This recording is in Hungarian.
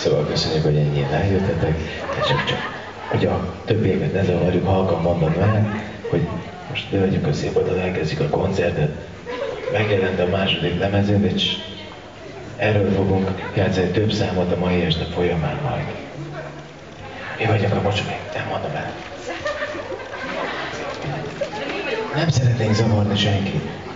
Szóval köszönjük, hogy ennyien eljöttetek, de csak hogy a többieket ne zavarjuk, halkan mondom el, hogy most dőljünk a szép oldal, elkezdjük a koncertet. Megjelent a második lemezünk, és erről fogunk játszani több számot a mai este folyamán majd. Mi vagyunk a bocsú, még nem mondom el. Nem szeretnénk zavarni senkit.